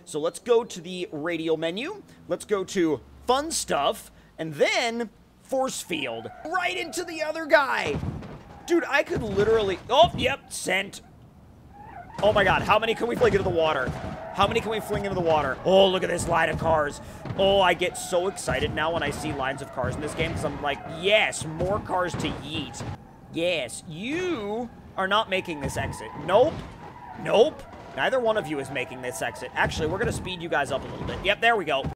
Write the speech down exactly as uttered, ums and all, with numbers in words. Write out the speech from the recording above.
So let's go to the radial menu. Let's go to fun stuff, and then force field. Right into the other guy. Dude, I could literally... Oh, yep, sent. Oh my god, how many can we fling into the water? How many can we fling into the water? Oh, look at this line of cars. Oh, I get so excited now when I see lines of cars in this game, because I'm like, yes, more cars to yeet. Yes, you are not making this exit. Nope. Nope. Neither one of you is making this exit. Actually, we're going to speed you guys up a little bit. Yep, there we go.